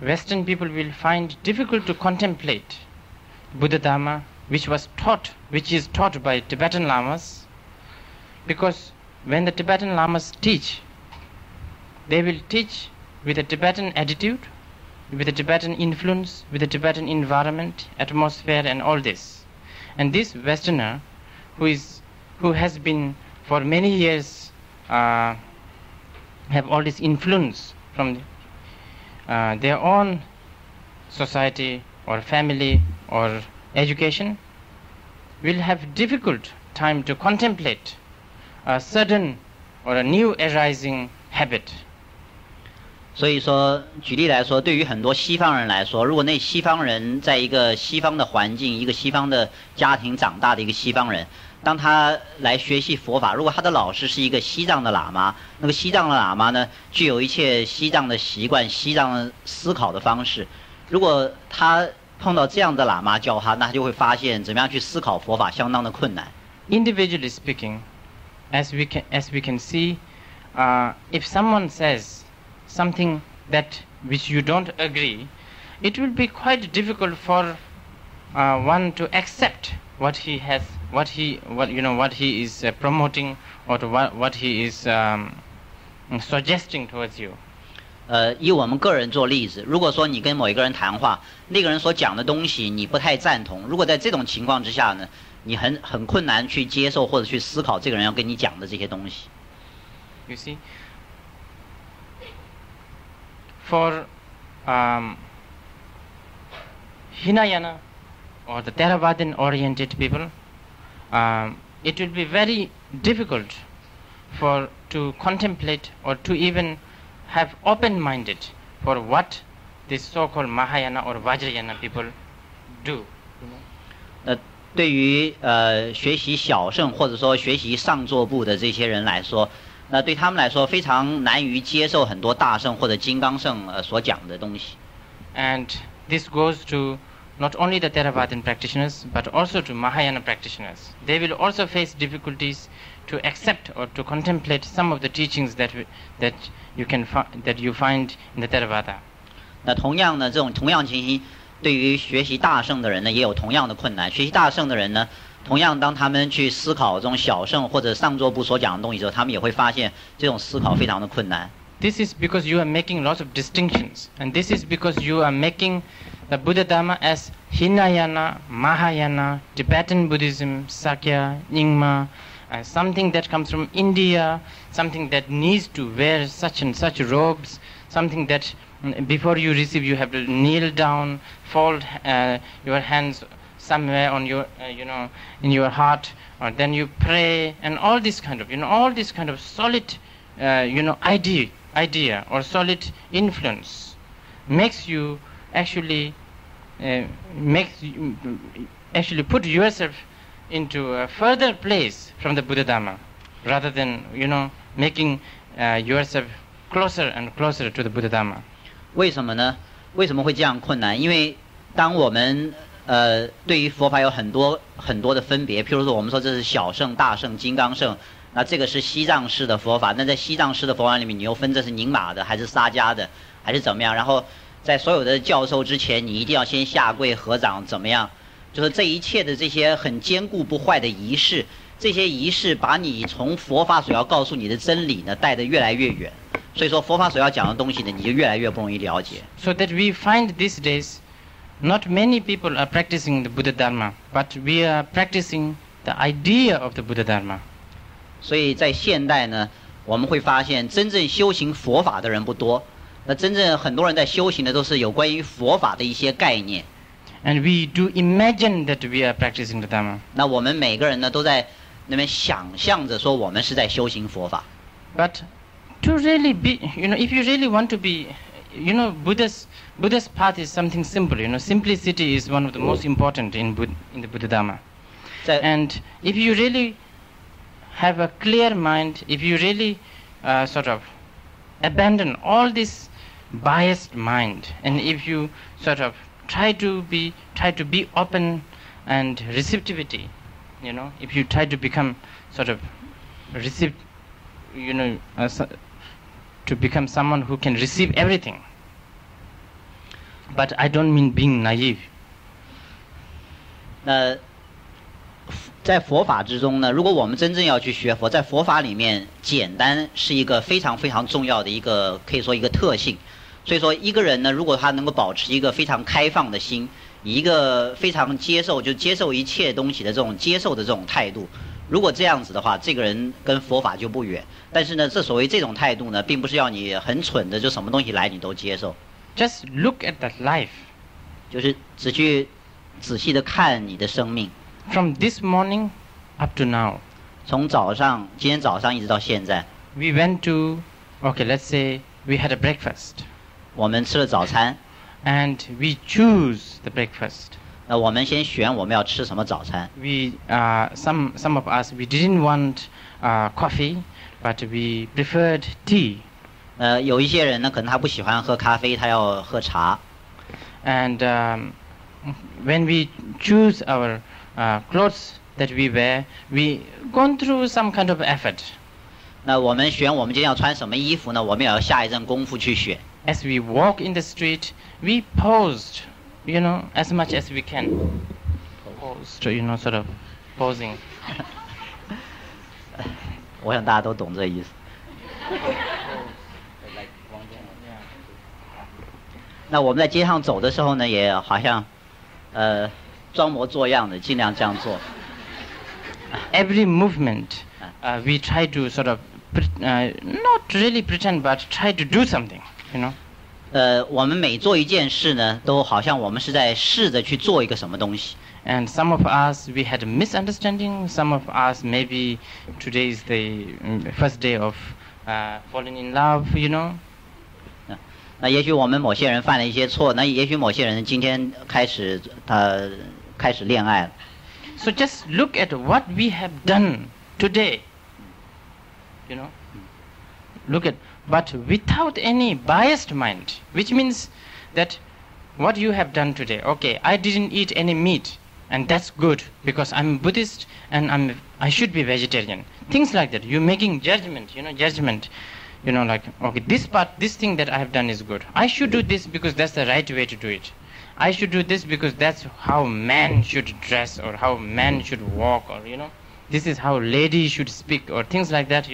Western people will find difficult to contemplate Buddha Dharma, which is taught by Tibetan Lamas, because when the Tibetan Lamas teach, they will teach with a Tibetan attitude, with a Tibetan influence, with a Tibetan environment, atmosphere and all this. And this Westerner, who has been for many years have all this influence from their own society or family or education, will have difficult time to contemplate a sudden or a new arising habit. 所以说，举例来说，对于很多西方人来说，如果那西方人在一个西方的环境、一个西方的家庭长大的一个西方人，当他来学习佛法，如果他的老师是一个西藏的喇嘛，那个西藏的喇嘛呢，具有一切西藏的习惯、西藏的思考的方式。如果他碰到这样的喇嘛教他，那他就会发现怎么样去思考佛法相当的困难。 Individually speaking, as we can see, if someone says something which you don't agree, it will be quite difficult for one to accept what he is promoting or what he is suggesting towards you. 以我们个人做例子，如果说你跟某一个人谈话，那个人所讲的东西你不太赞同，如果在这种情况之下呢，你很困难去接受或者去思考这个人要跟你讲的这些东西。 You see, for Hinayana or the Theravadan oriented people, it will be very difficult to contemplate or to even have open-minded for what this so-called Mahayana or Vajrayana people do. 对于学习小乘或者说学习上座部的这些人来说，那对他们来说非常难于接受很多大乘或者金刚乘所讲的东西。 And this goes to not only the Theravadan practitioners but also to Mahayana practitioners. They will also face difficulties to accept or to contemplate some of the teachings that you find in the Theravada. 那同样呢，这种同样情形，对于学习大乘的人呢，也有同样的困难。学习大乘的人呢，同样当他们去思考这种小乘或者上座部所讲的东西之后，他们也会发现这种思考非常的困难。 This is because you are making lots of distinctions, and this is because you are making the Buddha Dharma as Hinayana, Mahayana, Tibetan Buddhism, Sakya, Nyingma, something that comes from India, something that needs to wear such and such robes, something that before you receive you have to kneel down, fold your hands somewhere on your, in your heart, or then you pray, and all this kind of solid, idea or solid influence makes you actually put yourself into a further place from the Buddha Dharma, rather than making yourself closer and closer to the Buddha Dharma. 为什么呢？为什么会这样困难？因为当我们对于佛法有很多的分别，譬如说我们说这是小乘、大乘、金刚乘，那这个是西藏式的佛法。那在西藏式的佛法里面，你又分这是宁玛的还是萨迦的，还是怎么样？然后在所有的教授之前，你一定要先下跪合掌，怎么样？就是这一切的这些很坚固不坏的仪式，这些仪式把你从佛法所要告诉你的真理呢带得越来越远。所以说佛法所要讲的东西呢，你就越来越不容易了解。 So that we find these days, not many people are practicing the Buddha Dharma, but we are practicing the idea of the Buddha Dharma. 所以在现代呢，我们会发现真正修行佛法的人不多。那真正很多人在修行的都是有关于佛法的一些概念。 And we do imagine that we are practicing the Dharma. 那我们每个人呢，都在那边想象着说我们是在修行佛法。 But to really be, if you really want to be, Buddha's path is something simple. Simplicity is one of the most important in the Buddha Dharma. And if you really have a clear mind, if you really sort of abandon all this biased mind, and if you sort of try to be open and receptivity, if you try to become sort of to become someone who can receive everything. But I don't mean being naive. 那在佛法之中呢，如果我们真正要去学佛，在佛法里面，简单是一个非常非常重要的一个，可以说一个特性。所以说，一个人呢，如果他能够保持一个非常开放的心，以一个非常接受一切东西的这种接受的这种态度，如果这样子的话，这个人跟佛法就不远。但是呢，所谓这种态度呢，并不是要你很蠢的，就什么东西来你都接受。 Just look at that life. 就是只去仔细的看你的生命。 From this morning up to now. 从今天早上一直到现在。 We went to, okay, let's say we had a breakfast. 我们吃了早餐。 And we choose the breakfast. 我们先选我们要吃什么早餐。 We, some of us, we didn't want coffee, but we preferred tea. 有一些人呢，可能他不喜欢喝咖啡，他要喝茶。 And when we choose our clothes that we wear, we gone through some kind of effort. 那我们选我们今天要穿什么衣服呢？我们也要下一阵功夫去选。 As we walk in the street, we posed, as much as we can. Posed, sort of posing. 我想大家都懂这意思。那我们在街上走的时候呢，也好像，装模作样的，尽量这样做。 Every movement, we try to sort of, not really pretend, but try to do something, 我们每做一件事呢，都好像我们是在试着去做一个什么东西。 And some of us, we had a misunderstanding. Some of us, maybe today is the first day of falling in love, 那也许我们某些人犯了一些错，那也许某些人今天开始恋爱了。 So just look at what we have done today. Look at, but without any biased mind, which means that what you have done today. Okay, I didn't eat any meat, and that's good because I'm Buddhist and I should be vegetarian. Things like that. You're making judgment, judgment. Like, okay, this thing that I have done is good. I should do this because that's the right way to do it. I should do this because that's how man should dress or how man should walk or, this is how lady should speak or things like that,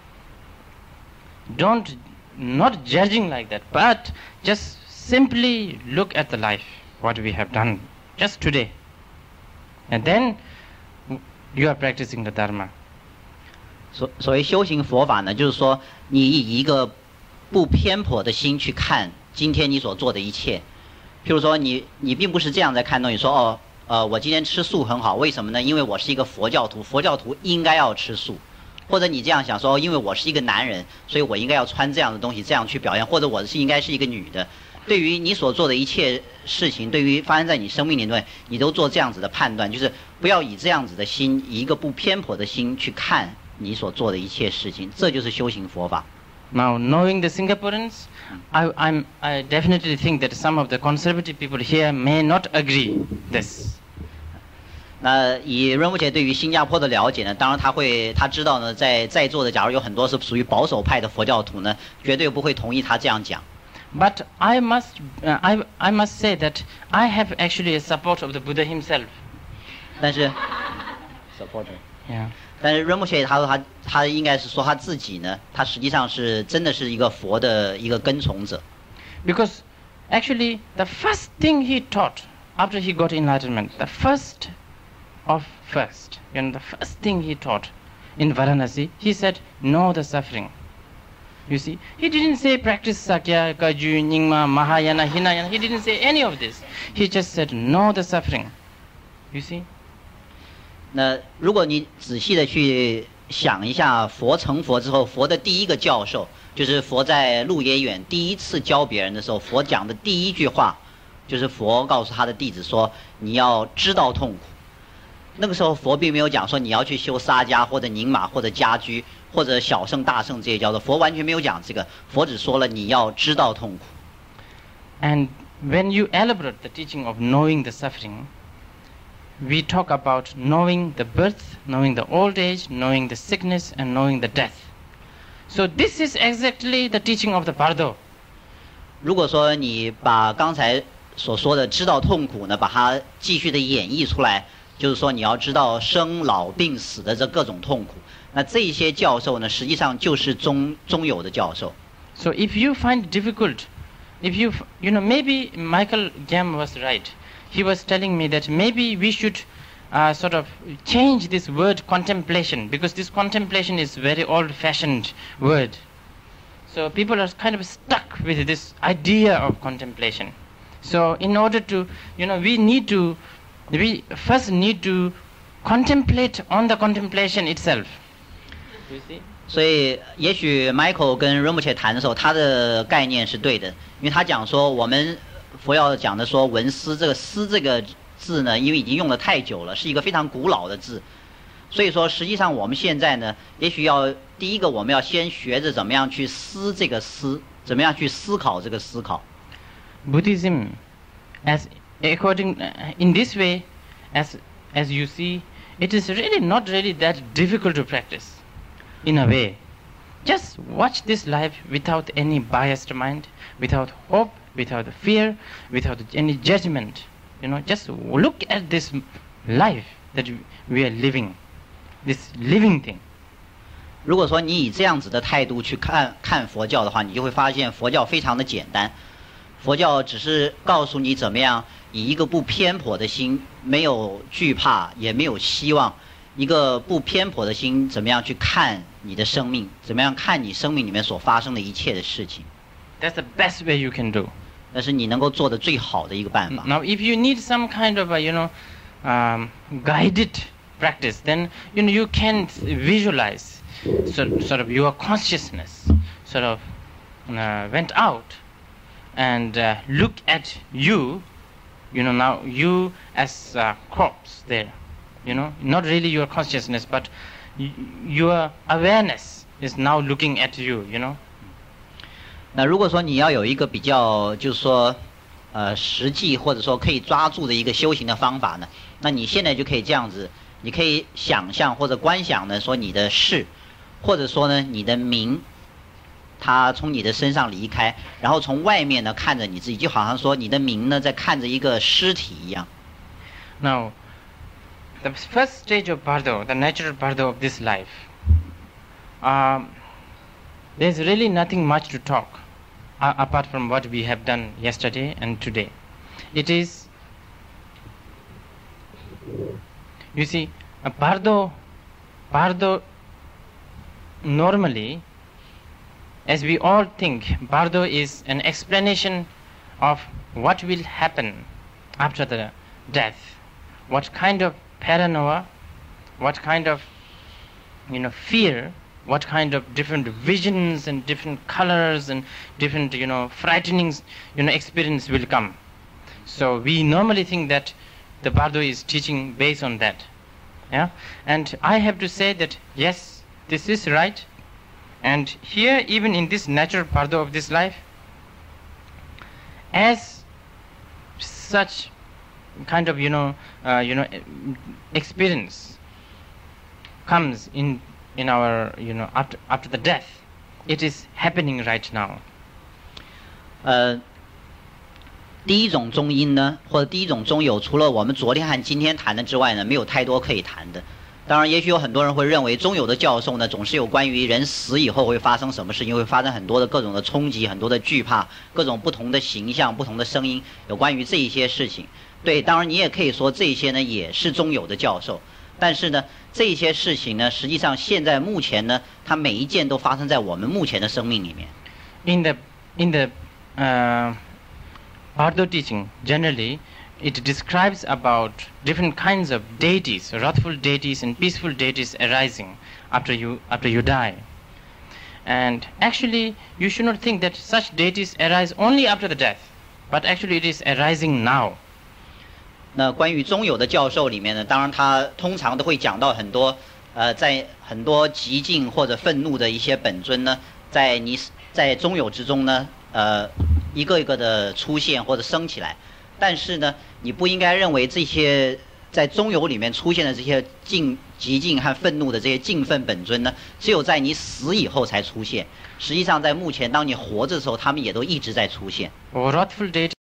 Not judging like that, but just simply look at the life, what we have done just today. And then you are practicing the Dharma. 所谓修行佛法呢，就是说你以一个不偏颇的心去看今天你所做的一切。譬如说你并不是这样在看东西，说我今天吃素很好，为什么呢？因为我是一个佛教徒，佛教徒应该要吃素。或者你这样想说，因为我是一个男人，所以我应该要穿这样的东西，这样去表现，或者我应该是一个女的。对于你所做的一切事情，对于发生在你生命里面，你都做这样子的判断，就是不要以这样子的心，以一个不偏颇的心去看你所做的一切事情，这就是修行佛法。 Now, knowing the Singaporeans, I definitely think that some of the conservative people here may not agree this. 那以润布切对于新加坡的了解呢，当然他知道呢，在座的假如有很多是属于保守派的佛教徒呢，绝对不会同意他这样讲。 But I must say that I have actually a support of the Buddha himself. 但是 supporter. Yeah. 但是润布切他说他应该是说他自己呢，他实际上是真的是一个佛的一个跟从者。 Because actually the first thing he taught after he got enlightenment, the first, the first thing he taught in Varanasi, he said, know the suffering. You see, he didn't say practice Sakya, Kaju, Nyingma, Mahayana, Hinayana. He didn't say any of this. He just said, know the suffering. You see? 那如果你仔细的去想一下，佛成佛之后，佛的第一个教授，就是佛在鹿野苑第一次教别人的时候，佛讲的第一句话，就是佛告诉他的弟子说，你要知道痛苦。那个时候佛并没有讲说你要去修沙迦或者宁玛或者家居或者小乘大乘这些教的，佛完全没有讲这个，佛只说了你要知道痛苦。 And when you elaborate the teaching of knowing the suffering, we talk about knowing the birth, knowing the old age, knowing the sickness, and knowing the death. So this is exactly the teaching of the Bardo. 如果说你把刚才所说的知道痛苦呢，把它继续的演绎出来，就是说你要知道生老病死的这各种痛苦。那这些教授呢，实际上就是中有的教授。 So if you find it difficult, if you maybe Michael Gam was right. He was telling me that maybe we should sort of change this word contemplation, because this contemplation is very old-fashioned word. So people are kind of stuck with this idea of contemplation. So in order to, we first need to contemplate on the contemplation itself. You see? 所以也许 Michael 跟 Rinpoche 谈的时候，他的概念是对的，因为他讲说我们佛教讲的说闻思，这个思这个字呢，因为已经用了太久了，是一个非常古老的字，所以说实际上我们现在呢，也许要第一个我们要先学着怎么样去思这个思，怎么样去思考这个思考。 Buddhism, in this way, as you see, it is really not really that difficult to practice. In a way, just watch this life without any biased mind, without hope, without fear, without any judgment. Just look at this life that we are living, this living thing. 如果说你以这样子的态度去看佛教的话，你就会发现佛教非常的简单。佛教只是告诉你怎么样以一个不偏颇的心，没有惧怕，也没有希望，一个不偏颇的心，怎么样去看你的生命，怎么样看你生命里面所发生的一切的事情。 That's the best way you can do. 那是你能够做的最好的一个办法。 Now, if you need some kind of guided practice, then you can visualize sort of your consciousness sort of went out and look at you. Now you as a corpse there. Not really your consciousness, but your awareness is now looking at you. 那如果说你要有一个比较，就是说，实际或者说可以抓住的一个修行的方法呢，那你现在就可以这样子，你可以想象或者观想呢，说你的事，或者说呢你的名，它从你的身上离开，然后从外面呢看着你自己，就好像说你的名呢在看着一个尸体一样。 Now, the first stage of bardo, the natural bardo of this life, there's really nothing much to talk apart from what we have done yesterday and today. It is, you see, a bardo normally, as we all think, bardo is an explanation of what will happen after the death, what kind of paranoia, what kind of fear, what kind of different visions and different colors and different frightening experience will come. So we normally think that the bardo is teaching based on that. Yeah, and I have to say that yes, this is right. And here, even in this natural bardo of this life, as such kind of experience comes in our after the death, it is happening right now. 第一种中阴呢，或者第一种中有，除了我们昨天和今天谈的之外呢，没有太多可以谈的。当然，也许有很多人会认为中有的教授呢，总是有关于人死以后会发生什么事情，会发生很多的各种的冲击，很多的惧怕，各种不同的形象、不同的声音，有关于这一些事情。对，当然你也可以说这些呢也是中有的教授，但是呢，这些事情呢，实际上现在目前呢，它每一件都发生在我们目前的生命里面。 In the Bardo teaching, generally, it describes about different kinds of deities, wrathful deities and peaceful deities arising after you die. And actually, you should not think that such deities arise only after the death, but actually it is arising now. 那关于中有的教授里面呢，当然他通常都会讲到很多，在很多极静或者愤怒的一些本尊呢，在中有之中呢，一个一个的出现或者升起来。但是呢，你不应该认为这些在中有里面出现的这些极静和愤怒的这些敬愤本尊呢，只有在你死以后才出现。实际上，在目前当你活着的时候，他们也都一直在出现。 Wrathful deity